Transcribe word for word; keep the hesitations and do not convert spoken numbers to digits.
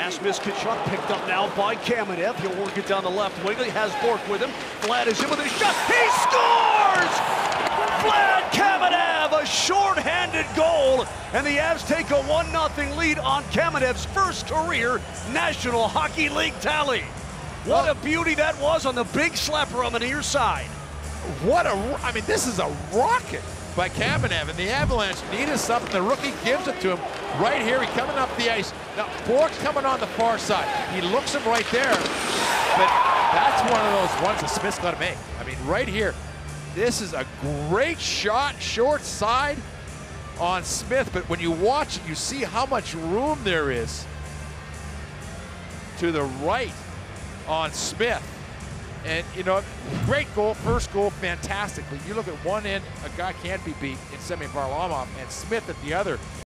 Pass Miskatchuk picked up now by Kamenev. He'll work it down the left wing. He has Bork with him. Vlad is in with a shot. He scores! Vlad Kamenev, a short-handed goal, and the Avs take a one nothing lead on Kamenev's first career National Hockey League tally. What a beauty that was on the big slapper on the near side. What a, I mean, this is a rocket by Kamenev, and the Avalanche needed something. The rookie gives it to him right here. He's coming up the ice. Now, Bork's coming on the far side. He looks him right there, but that's one of those ones that Smith's got to make. I mean, right here, this is a great shot, short side on Smith, but when you watch it, you see how much room there is to the right on Smith. And, you know, great goal, first goal, fantastic. But you look at one end, a guy can't be beat in Semyon Varlamov, and Smith at the other.